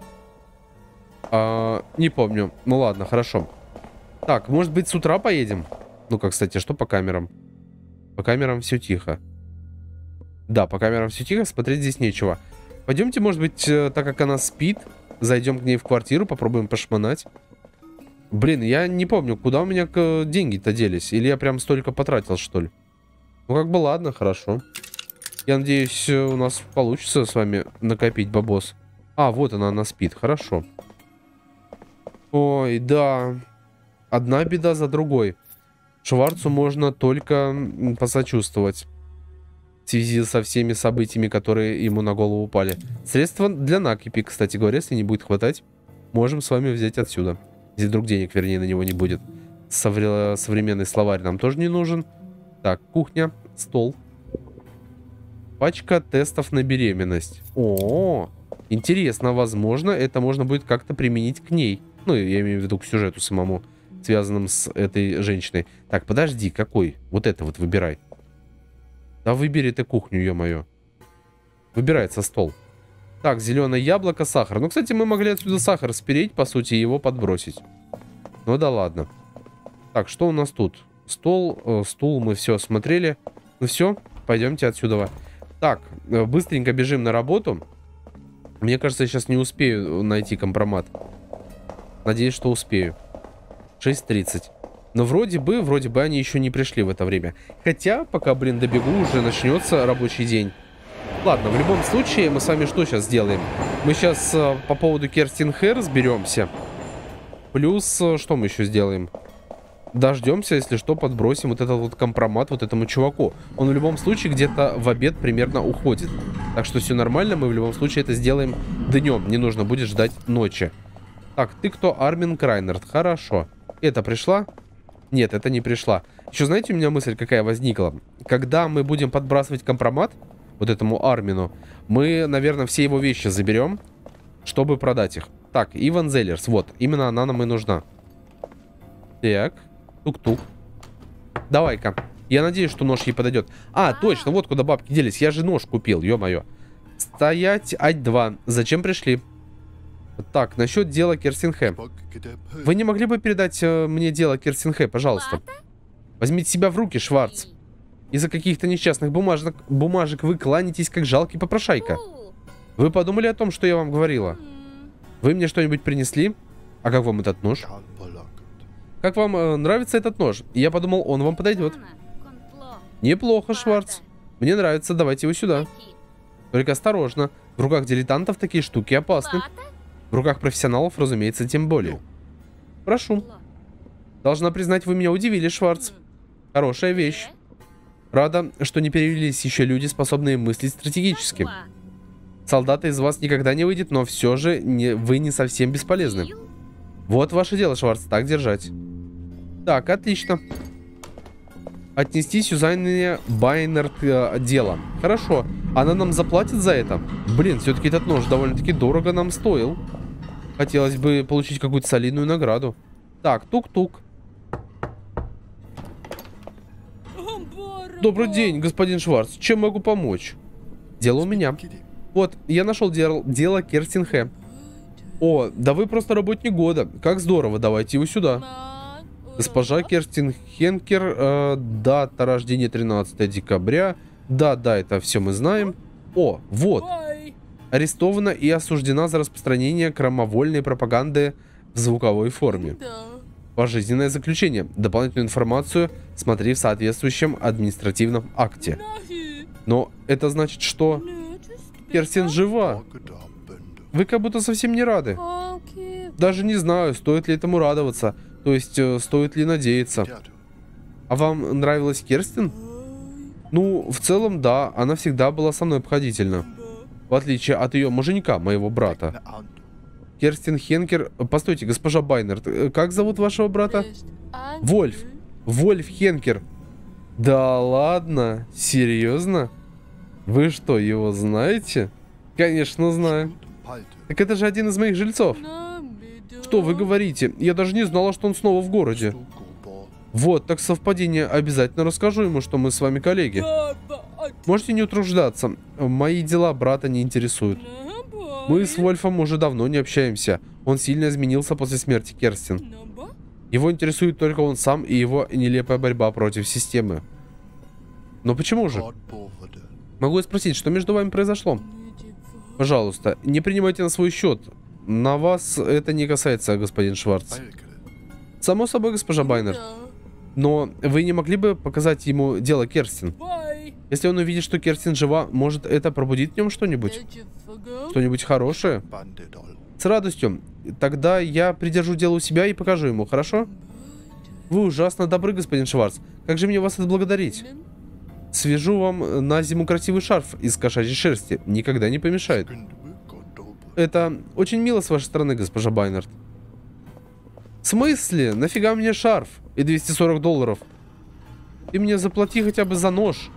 А, не помню. Ну ладно, хорошо. Так, может быть, с утра поедем? Ну-ка, кстати, что по камерам? По камерам все тихо. Да, по камерам все тихо, смотреть здесь нечего. Пойдемте, может быть, так как она спит, зайдем к ней в квартиру, попробуем пошмонать. Блин, я не помню, куда у меня деньги-то делись. Или я прям столько потратил, что ли? Ну, как бы ладно, хорошо. Я надеюсь, у нас получится с вами накопить бабос. А, вот она, она спит. Хорошо. Ой, да. Одна беда за другой. Шварцу можно только посочувствовать. В связи со всеми событиями, которые ему на голову упали. Средства для накипи, кстати говоря, если не будет хватать, можем с вами взять отсюда. Если вдруг денег, вернее, на него не будет. Совре- современный словарь нам тоже не нужен. Так, кухня, стол. Пачка тестов на беременность. О, интересно, возможно, это можно будет как-то применить к ней. Ну, я имею в виду к сюжету самому, связанным с этой женщиной. Так, подожди, какой? Вот это вот выбирай. Да выбери ты кухню, ё-моё. Выбирается стол. Так, зеленое яблоко, сахар. Ну, кстати, мы могли отсюда сахар спереть, по сути, и его подбросить. Ну да ладно. Так, что у нас тут? Стол, э, стул, мы все осмотрели. Ну все, пойдемте отсюда. Так, быстренько бежим на работу. Мне кажется, я сейчас не успею найти компромат. Надеюсь, что успею. шесть тридцать. Но вроде бы, вроде бы они еще не пришли в это время. Хотя, пока, блин, добегу, уже начнется рабочий день. Ладно, в любом случае, мы с вами что сейчас сделаем? Мы сейчас э, по поводу Керстин Хэ разберемся. Плюс, э, что мы еще сделаем? Дождемся, если что, подбросим вот этот вот компромат вот этому чуваку. Он в любом случае где-то в обед примерно уходит. Так что все нормально, мы в любом случае это сделаем днем. Не нужно будет ждать ночи. Так, ты кто? Армин Крайнерт. Хорошо. Это пришла? Нет, это не пришла. Еще знаете, у меня мысль какая возникла? Когда мы будем подбрасывать компромат вот этому Армину, мы, наверное, все его вещи заберем, чтобы продать их. Так, Иван Зеллерс. Вот, именно она нам и нужна. Так. Тук-тук. Давай-ка. Я надеюсь, что нож ей подойдет. А, точно, вот куда бабки делись. Я же нож купил, ё-моё. Стоять, ать два. Зачем пришли? Так, насчет дела Керстин Хэ. Вы не могли бы передать э, мне дело Керстин Хэ, пожалуйста? Возьмите себя в руки, Шварц. Из-за каких-то несчастных бумажек, бумажек вы кланяетесь, как жалкий попрошайка. Вы подумали о том, что я вам говорила? Вы мне что-нибудь принесли? А как вам этот нож? Как вам э, нравится этот нож? Я подумал, он вам подойдет. Неплохо, Шварц. Мне нравится, давайте его сюда. Только осторожно. В руках дилетантов такие штуки опасны. В руках профессионалов, разумеется, тем более. Прошу. Должна признать, вы меня удивили, Шварц. Хорошая вещь. Рада, что не появились еще люди, способные мыслить стратегически. Солдата из вас никогда не выйдет, но все же не, вы не совсем бесполезны. Вот ваше дело, Шварц, так держать. Так, отлично. Отнести Сюзанне Байнерт э, дело. Хорошо. Она нам заплатит за это? Блин, все-таки этот нож довольно-таки дорого нам стоил. Хотелось бы получить какую-то солидную награду. Так, тук-тук. Добрый день, господин Шварц. Чем могу помочь? Дело у меня. Вот, я нашел дел дело Керстин Хэ. О, да вы просто работник года. Как здорово, давайте его сюда. Госпожа Керстин Хенкер, э, дата рождения тринадцатое декабря. Да, да, это все мы знаем. О, вот. Арестована и осуждена за распространение крамовольной пропаганды в звуковой форме. Пожизненное заключение. Дополнительную информацию смотри в соответствующем административном акте. Но это значит, что Керстин жива. Вы как будто совсем не рады. Даже не знаю, стоит ли этому радоваться. То есть, э, стоит ли надеяться. А вам нравилась Керстин? Ну, в целом, да. Она всегда была со мной обходительна. В отличие от ее муженька, моего брата. Керстин Хенкер... Постойте, госпожа Байнерт, как зовут вашего брата? Вольф. Вольф Хенкер. Да ладно? Серьезно? Вы что, его знаете? Конечно, знаю. Так это же один из моих жильцов. Что вы говорите? Я даже не знала, что он снова в городе. Вот, так совпадение. Обязательно расскажу ему, что мы с вами коллеги. Можете не утруждаться. Мои дела брата не интересуют. Мы с Вольфом уже давно не общаемся. Он сильно изменился после смерти Керстин. Его интересует только он сам и его нелепая борьба против системы. Но почему же? Могу я спросить, что между вами произошло? Пожалуйста, не принимайте на свой счет. На вас это не касается, господин Шварц. Само собой, госпожа Байнерт. Но вы не могли бы показать ему дело Керстин? Если он увидит, что Керстин жива, может это пробудит в нем что-нибудь? Что-нибудь хорошее? С радостью. Тогда я придержу дело у себя и покажу ему, хорошо? Вы ужасно добры, господин Шварц. Как же мне вас отблагодарить? Свяжу вам на зиму красивый шарф из кошачьей шерсти. Никогда не помешает. Это очень мило с вашей стороны, госпожа Байнерт. В смысле? Нафига мне шарф и двести сорок долларов? Ты мне заплати хотя бы за нож.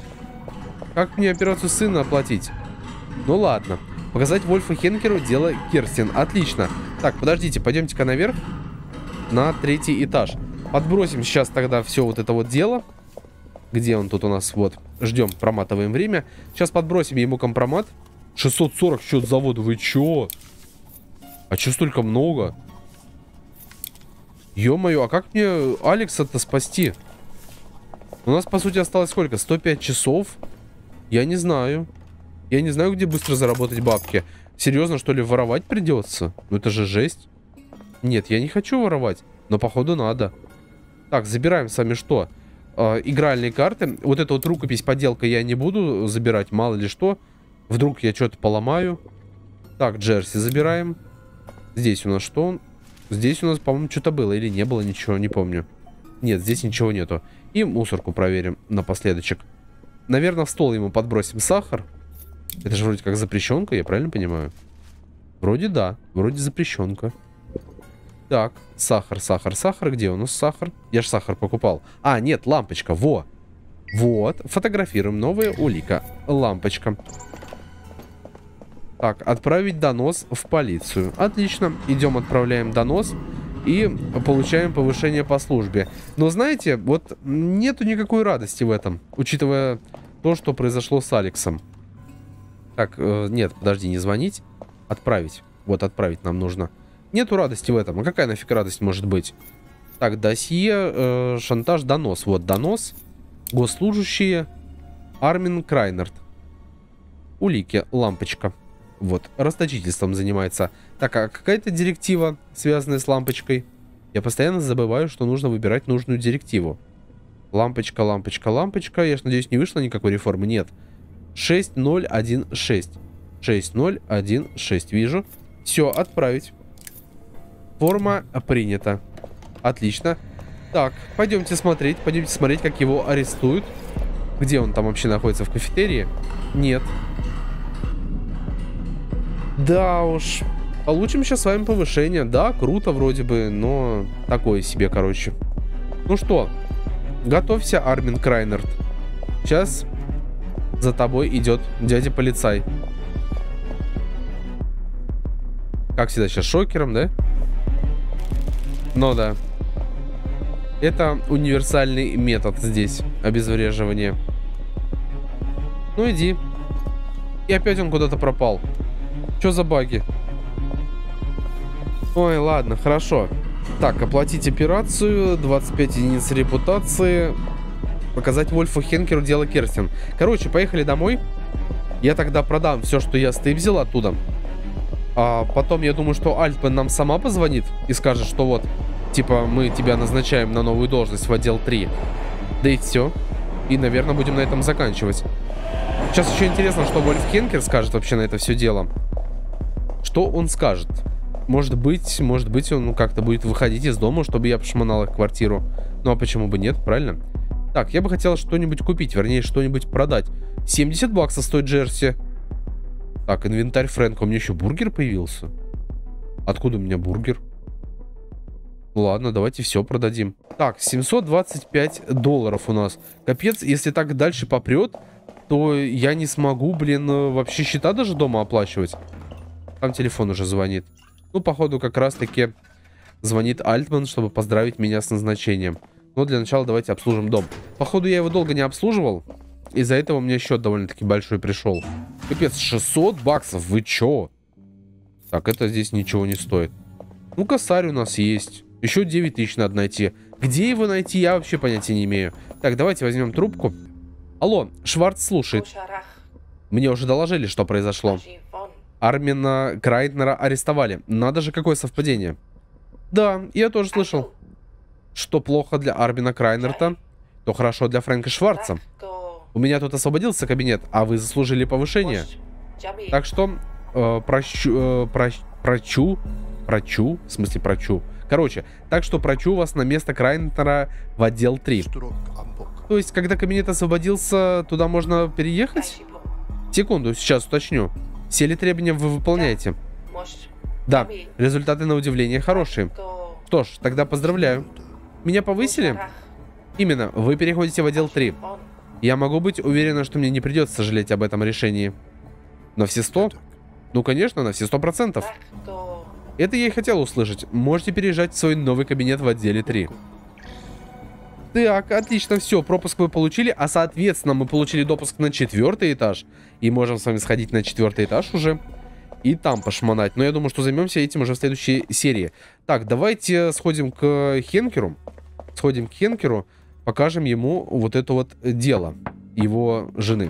Как мне операцию сына оплатить? Ну ладно. Показать Вольфу Хенкеру дело Керстин. Отлично. Так, подождите, пойдемте-ка наверх. На третий этаж. Подбросим сейчас тогда все вот это вот дело. Где он тут у нас? Вот. Ждем, проматываем время. Сейчас подбросим ему компромат. шестьсот сорок счет завода. Вы чё? А чё столько много? Ё-моё, а как мне Алекса-то спасти? У нас, по сути, осталось сколько? сто пять часов? Я не знаю. Я не знаю, где быстро заработать бабки. Серьезно, что ли, воровать придется? Ну это же жесть. Нет, я не хочу воровать. Но, походу, надо. Так, забираем с вами что? Э, игральные карты. Вот эту вот рукопись, поделка я не буду забирать, мало ли что. Вдруг я что-то поломаю. Так, джерси забираем. Здесь у нас что? Здесь у нас, по-моему, что-то было или не было ничего, не помню. Нет, здесь ничего нету. И мусорку проверим напоследочек. Наверное, в стол ему подбросим сахар. Это же вроде как запрещенка, я правильно понимаю? Вроде да, вроде запрещенка. Так, сахар, сахар, сахар. Где у нас сахар? Я же сахар покупал. А, нет, лампочка, во. Вот, фотографируем, новая улика. Лампочка. Так, отправить донос в полицию. Отлично, идем, отправляем донос. И получаем повышение по службе. Но знаете, вот нету никакой радости в этом, учитывая то, что произошло с Алексом. Так, э, нет, подожди, не звонить. Отправить. Вот, отправить нам нужно. Нету радости в этом. А какая нафиг радость может быть? Так, досье, э, шантаж, донос. Вот, донос. Госслужащие. Армин Крайнерт. Улики, лампочка. Вот, расточительством занимается. Так, а какая-то директива, связанная с лампочкой? Я постоянно забываю, что нужно выбирать нужную директиву. Лампочка, лампочка, лампочка. Я ж надеюсь, не вышло никакой реформы. Нет. шесть ноль один шесть. шесть ноль один шесть. Вижу. Все, отправить. Форма принята. Отлично. Так, пойдемте смотреть. Пойдемте смотреть, как его арестуют. Где он там вообще находится? В кафетерии? Нет. Да уж. Получим сейчас с вами повышение. Да, круто вроде бы, но такое себе, короче. Ну что, Готовься, Армин Крайнерт. Сейчас за тобой идет дядя полицай. Как всегда, сейчас шокером, да? Ну да. Это универсальный метод здесь обезвреживания. Ну иди. И опять он куда-то пропал. Что за баги? Ой, ладно, хорошо. Так, оплатить операцию. двадцать пять единиц репутации. Показать Вольфу Хенкеру дело Керстин. Короче, поехали домой. Я тогда продам все, что я стейбзил оттуда. А потом я думаю, что Альтман нам сама позвонит и скажет, что вот, типа, мы тебя назначаем на новую должность в отдел три. Да и все. И, наверное, будем на этом заканчивать. Сейчас еще интересно, что Вольф Хенкер скажет вообще на это все дело. Что он скажет? Может быть, может быть, он как-то будет выходить из дома, чтобы я пошмонал их квартиру. Ну а почему бы нет, правильно? Так, я бы хотел что-нибудь купить, вернее, что-нибудь продать. семьдесят баксов стоит джерси. Так, инвентарь Фрэнка. У меня еще бургер появился. Откуда у меня бургер? Ладно, давайте все продадим. Так, семьсот двадцать пять долларов у нас. Капец, если так дальше попрет, то я не смогу, блин, вообще счета даже дома оплачивать. Там телефон уже звонит. Ну, походу, как раз-таки звонит Альтман, чтобы поздравить меня с назначением. Но для начала давайте обслужим дом. Походу, я его долго не обслуживал. Из-за этого мне счет довольно-таки большой пришел. Капец, шестьсот баксов, вы чё? Так, это здесь ничего не стоит. Ну, косарь у нас есть. Еще девять тысяч надо найти. Где его найти, я вообще понятия не имею. Так, давайте возьмем трубку. Алло, Шварц слушает. Мне уже доложили, что произошло. Армина Крайнера арестовали. Надо же, какое совпадение. Да, я тоже слышал. Что плохо для Армина Крайнерта, то хорошо для Фрэнка Шварца. У меня тут освободился кабинет, а вы заслужили повышение. Так что, э, прощу, э, прощ, прочу, прочу, в смысле прочу. Короче, так что прочу вас на место Крайнера в отдел три. То есть, когда кабинет освободился, туда можно переехать? Секунду, сейчас уточню. Все ли требования вы выполняете? Да, результаты на удивление хорошие. Что ж, тогда поздравляю. Меня повысили? Именно, вы переходите в отдел три. Я могу быть уверена, что мне не придется сожалеть об этом решении. На все сто? Ну, конечно, на все сто процентов. Это я и хотел услышать. Можете переезжать в свой новый кабинет в отделе три. Так, отлично, все, пропуск вы получили, а соответственно мы получили допуск на четвертый этаж. И можем с вами сходить на четвертый этаж уже и там пошмонать. Но я думаю, что займемся этим уже в следующей серии. Так, давайте сходим к Хенкеру. Сходим к Хенкеру, покажем ему вот это вот дело его жены.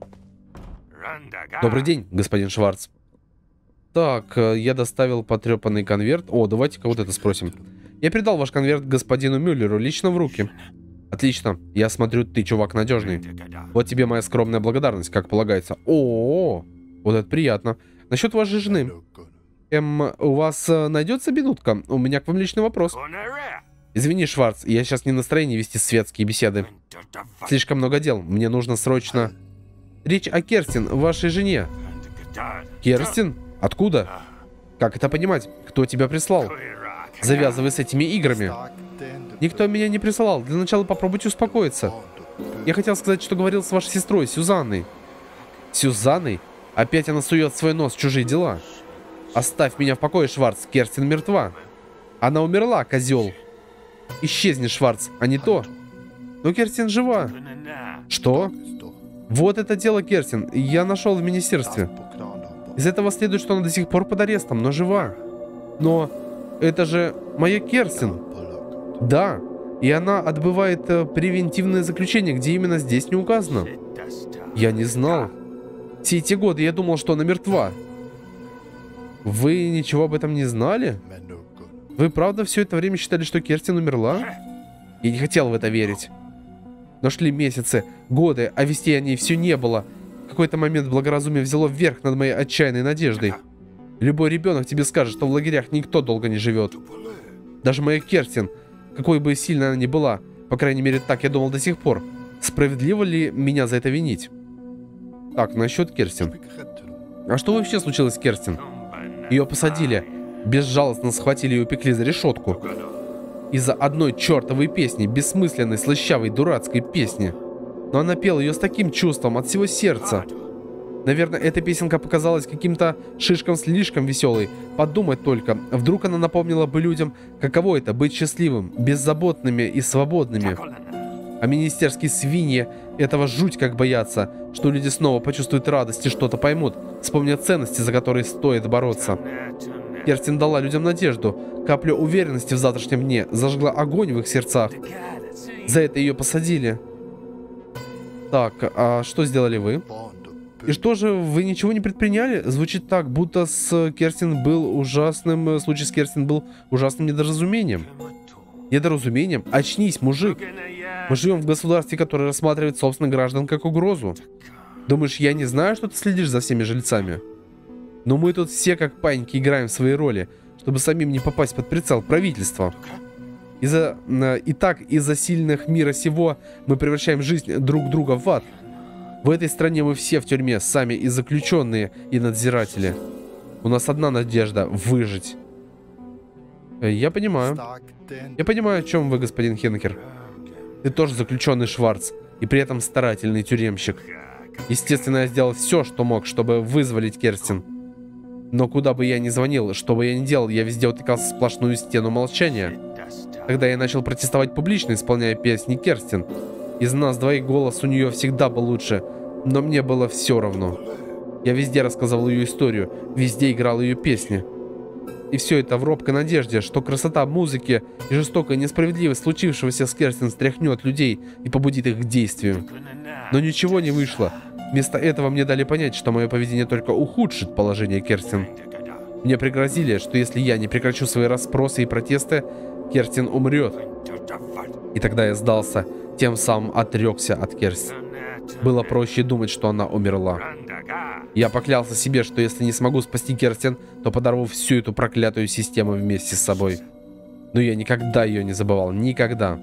Добрый день, господин Шварц. Так, я доставил потрепанный конверт. О, давайте-ка вот это спросим. Я передал ваш конверт господину Мюллеру лично в руки. Отлично. Я смотрю, ты чувак надежный. Вот тебе моя скромная благодарность, как полагается. О, -о, -о. Вот это приятно. Насчет вашей жены. Эм, у вас найдется минутка? У меня к вам личный вопрос. Извини, Шварц, я сейчас не в настроении вести светские беседы. Слишком много дел. Мне нужно срочно... Речь о Керстин, вашей жене. Керстин? Откуда? Как это понимать? Кто тебя прислал? Завязывай с этими играми. Никто меня не присылал. Для начала попробуйте успокоиться. Я хотел сказать, что говорил с вашей сестрой, Сюзанной. Сюзанной? Опять она сует свой нос в чужие дела. Оставь меня в покое, Шварц. Керстин мертва. Она умерла, козел. Исчезни, Шварц, а не то. Но Керстин жива. Что? Вот это дело, Керстин. Я нашел в министерстве. Из этого следует, что она до сих пор под арестом, но жива. Но это же моя Керстин. Да, и она отбывает э, превентивное заключение, где именно здесь не указано. Я не знал. Все эти годы я думал, что она мертва. Вы ничего об этом не знали? Вы правда все это время считали, что Керстин умерла? Я не хотел в это верить. Но шли месяцы, годы, а вестей о ней все не было. В какой-то момент благоразумие взяло вверх над моей отчаянной надеждой. Любой ребенок тебе скажет, что в лагерях никто долго не живет. Даже моя Керстин, какой бы сильной она ни была, по крайней мере так я думал до сих пор, справедливо ли меня за это винить? Так, насчет Керстин. А что вообще случилось с Керстин? Ее посадили, безжалостно схватили и упекли за решетку. из-за одной чертовой песни, бессмысленной, слащавой, дурацкой песни. Но она пела ее с таким чувством, от всего сердца. Наверное, эта песенка показалась каким-то шишком-слишком веселой. Подумать только, вдруг она напомнила бы людям, каково это быть счастливым, беззаботными и свободными. А министерские свиньи этого жуть как боятся, что люди снова почувствуют радость и что-то поймут, вспомнят ценности, за которые стоит бороться. Керстин дала людям надежду, каплю уверенности в завтрашнем дне, зажгла огонь в их сердцах. За это ее посадили. Так, а что сделали вы? И что же, вы ничего не предприняли? Звучит так, будто с Керстин был ужасным... Случай с Керстин был ужасным недоразумением. Недоразумением? Очнись, мужик. Мы живем в государстве, которое рассматривает собственных граждан как угрозу. Думаешь, я не знаю, что ты следишь за всеми жильцами? Но мы тут все как паньки играем в свои роли, чтобы самим не попасть под прицел правительства. Из-за... И так, из-за сильных мира сего мы превращаем жизнь друг друга в ад. В этой стране мы все в тюрьме, сами и заключенные, и надзиратели. У нас одна надежда — выжить. Я понимаю. Я понимаю, о чем вы, господин Хенкер. Ты тоже заключенный, Шварц, и при этом старательный тюремщик. Естественно, я сделал все, что мог, чтобы вызволить Керстин. Но куда бы я ни звонил, что бы я ни делал, я везде утыкался в сплошную стену молчания. Тогда я начал протестовать публично, исполняя песни Керстин. Из нас двоих голос у нее всегда был лучше, но мне было все равно. Я везде рассказывал ее историю, везде играл ее песни. И все это в робкой надежде, что красота музыки и жестокая несправедливость случившегося с Керстин стряхнет людей и побудит их к действию. Но ничего не вышло. Вместо этого мне дали понять, что мое поведение только ухудшит положение Керстин. Мне пригрозили, что если я не прекращу свои расспросы и протесты, Керстин умрет. И тогда я сдался, тем самым отрекся от Керстин. Было проще думать, что она умерла. Я поклялся себе, что если не смогу спасти Керстин, то подорву всю эту проклятую систему вместе с собой. Но я никогда ее не забывал. Никогда.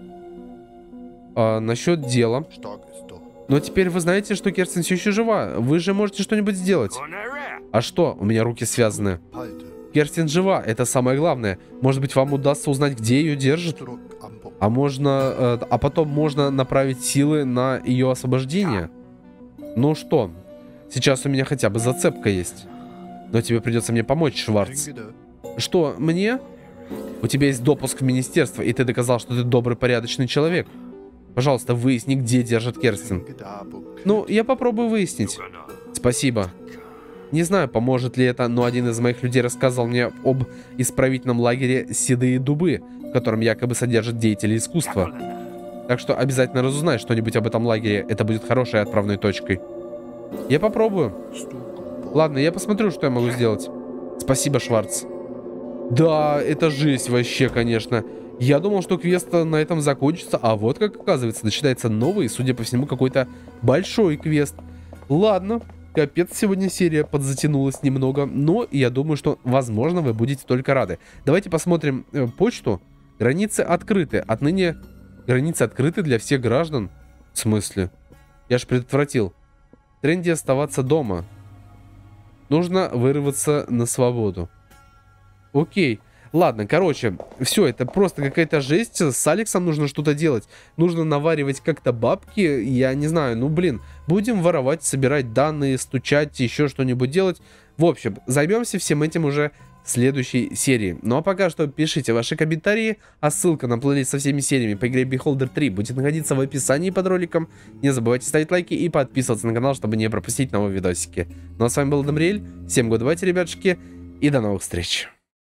А, насчет дела. Но теперь вы знаете, что Керстин все еще жива. Вы же можете что-нибудь сделать. А что? У меня руки связаны. Керстин жива, это самое главное. Может быть, вам удастся узнать, где ее держат? А можно... Э, а потом можно направить силы на ее освобождение? Ну что? Сейчас у меня хотя бы зацепка есть. Но тебе придется мне помочь, Шварц. Что, мне? У тебя есть допуск в министерство, и ты доказал, что ты добрый, порядочный человек. Пожалуйста, выясни, где держат Керстин. Ну, я попробую выяснить. Спасибо. Не знаю, поможет ли это, но один из моих людей рассказал мне об исправительном лагере «Седые дубы», в котором якобы содержат деятели искусства. Так что обязательно разузнай что-нибудь об этом лагере. Это будет хорошей отправной точкой. Я попробую. Ладно, я посмотрю, что я могу сделать. Спасибо, Шварц. Да, это жесть вообще, конечно. Я думал, что квест на этом закончится, а вот как оказывается, начинается новый, судя по всему, какой-то большой квест. Ладно, капец, сегодня серия подзатянулась немного, но я думаю, что, возможно, вы будете только рады. Давайте посмотрим э, почту. Границы открыты. Отныне границы открыты для всех граждан. В смысле? Я ж предотвратил. В тренде оставаться дома. Нужно вырваться на свободу. Окей. Ладно, короче, все, это просто какая-то жесть. С Алексом нужно что-то делать. Нужно наваривать как-то бабки. Я не знаю, ну блин. Будем воровать, собирать данные, стучать, еще что-нибудь делать. В общем, займемся всем этим уже в следующей серии. Ну а пока что пишите ваши комментарии. А ссылка на плейлист со всеми сериями по игре Beholder три будет находиться в описании под роликом. Не забывайте ставить лайки и подписываться на канал, чтобы не пропустить новые видосики. Ну а с вами был Дамриэль. Всем гудбай, ребятушки. И до новых встреч.